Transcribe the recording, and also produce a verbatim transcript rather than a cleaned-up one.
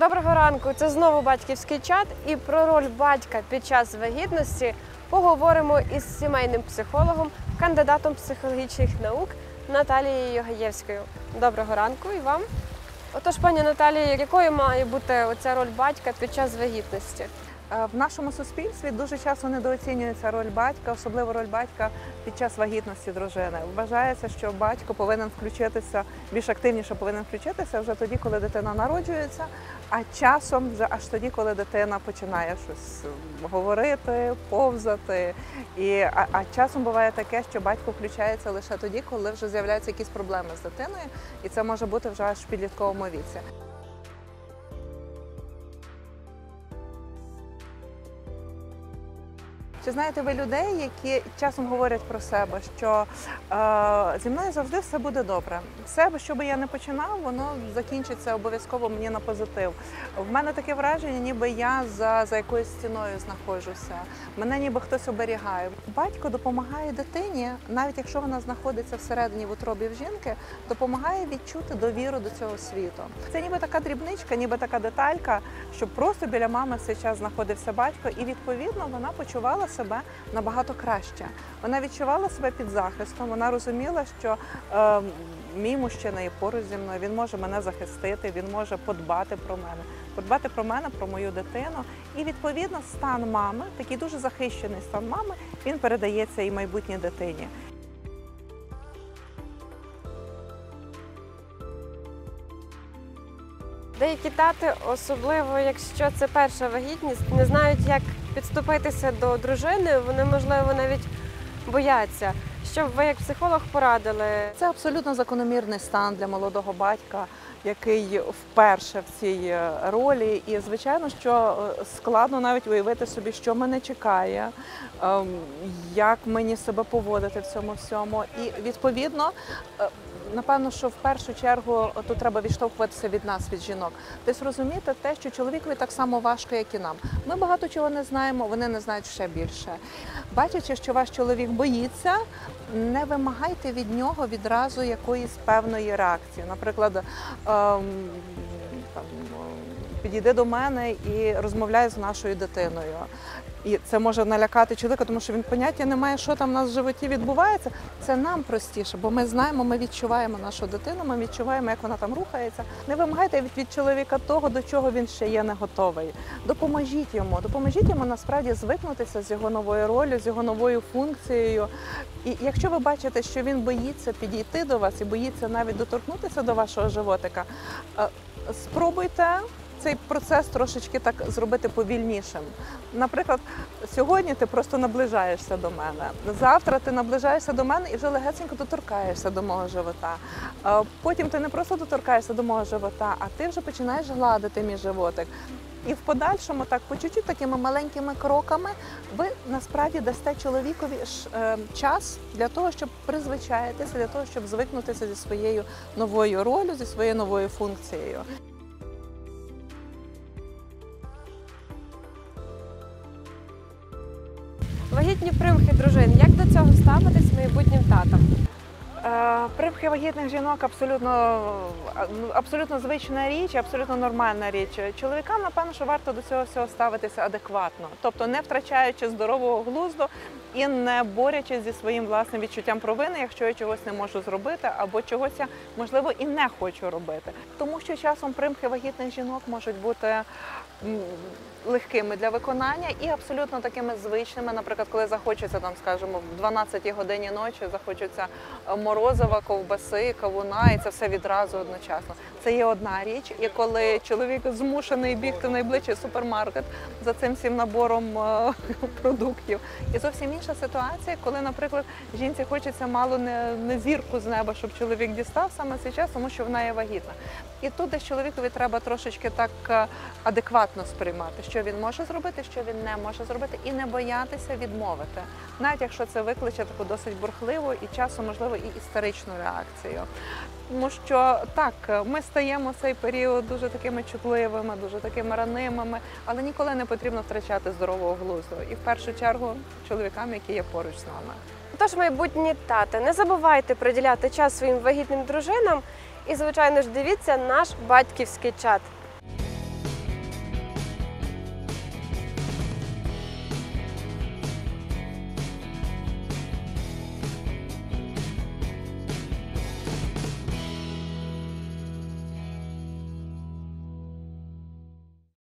Доброго ранку! Це знову батьківський чат, і про роль батька під час вагітності поговоримо із сімейним психологом, кандидатом психологічних наук Наталією Гаєвською. Доброго ранку і вам! Отож, пані Наталія, якою має бути оця роль батька під час вагітності? В нашому суспільстві дуже часто недооцінюється роль батька, особливо роль батька під час вагітності дружини. Вважається, що батько повинен включитися, більш активніше повинен включитися вже тоді, коли дитина народжується, а часом вже аж тоді, коли дитина починає щось говорити, повзати. І, а, а часом буває таке, що батько включається лише тоді, коли вже з'являються якісь проблеми з дитиною, і це може бути вже аж в підлітковому віці. Чи знаєте ви людей, які часом говорять про себе, що е, зі мною завжди все буде добре. Все, що би я не починав, воно закінчиться обов'язково мені на позитив. В мене таке враження, ніби я за, за якоюсь стіною знаходжуся. Мене ніби хтось оберігає. Батько допомагає дитині, навіть якщо вона знаходиться всередині в утробі в жінки, допомагає відчути довіру до цього світу. Це ніби така дрібничка, ніби така деталька, щоб просто біля мами в цей час знаходився батько, і відповідно вона почувала себе набагато краще. Вона відчувала себе під захистом, вона розуміла, що е, мій мужчина є поруч зі мною, він може мене захистити, він може подбати про мене, подбати про мене, про мою дитину. І відповідно стан мами, такий дуже захищений стан мами, він передається і майбутній дитині. Деякі тати, особливо якщо це перша вагітність, не знають, як підступитися до дружини, вони, можливо, навіть бояться. Що б ви як психолог порадили? Це абсолютно закономірний стан для молодого батька, який вперше в цій ролі. І, звичайно, що складно навіть уявити собі, що мене чекає, як мені себе поводити в цьому всьому. І, відповідно, напевно, що в першу чергу тут треба відштовхуватися від нас, від жінок. Тобто розуміти те, що чоловікові так само важко, як і нам. Ми багато чого не знаємо, вони не знають ще більше. Бачачи, що ваш чоловік боїться, не вимагайте від нього відразу якоїсь певної реакції. Наприклад, ем, там, підійди до мене і розмовляй з нашою дитиною. І це може налякати чоловіка, тому що він поняття не має, що там у нас в животі відбувається. Це нам простіше, бо ми знаємо, ми відчуваємо нашу дитину, ми відчуваємо, як вона там рухається. Не вимагайте від, від чоловіка того, до чого він ще є не готовий. Допоможіть йому, допоможіть йому насправді звикнутися з його новою ролью, з його новою функцією. І якщо ви бачите, що він боїться підійти до вас і боїться навіть доторкнутися до вашого животика, спробуйте цей процес трошечки так зробити повільнішим. Наприклад, сьогодні ти просто наближаєшся до мене, завтра ти наближаєшся до мене і вже легесенько доторкаєшся до мого живота. Потім ти не просто доторкаєшся до мого живота, а ти вже починаєш гладити мій животик. І в подальшому, так, по чуть-чуть такими маленькими кроками, ви насправді дасте чоловікові час для того, щоб призвичаїтися, для того, щоб звикнутися зі своєю новою ролью, зі своєю новою функцією. Вагітні примхи дружин. Як до цього ставитись майбутнім татам? Примхи вагітних жінок абсолютно, абсолютно звична річ, абсолютно нормальна річ. Чоловікам, напевно, що варто до цього всього ставитися адекватно. Тобто не втрачаючи здорового глузду і не борючись зі своїм власним відчуттям провини, якщо я чогось не можу зробити, або чогось я, можливо, і не хочу робити. Тому що часом примхи вагітних жінок можуть бути легкими для виконання і абсолютно такими звичними. Наприклад, коли захочеться, там, скажімо, в дванадцятій годині ночі захочеться морозива, ковбаси, кавуна, і це все відразу одночасно. Це є одна річ. І коли чоловік змушений бігти в найближчий супермаркет за цим всім набором продуктів. І зовсім інша ситуація, коли, наприклад, жінці хочеться мало не, не зірку з неба, щоб чоловік дістав саме цей час, тому що вона є вагітна. І тут десь чоловікові треба трошечки так адекватно сприймати, що він може зробити, що він не може зробити, і не боятися відмовити. Навіть якщо це викличе таку досить бурхливу і часом, можливо, і істеричну реакцію. Тому що так, ми стаємо в цей період дуже такими чутливими, дуже такими ранимими, але ніколи не потрібно втрачати здорового глузду. І в першу чергу чоловікам, які є поруч з нами. Тож, майбутні тати, не забувайте приділяти час своїм вагітним дружинам і, звичайно ж, дивіться наш батьківський чат.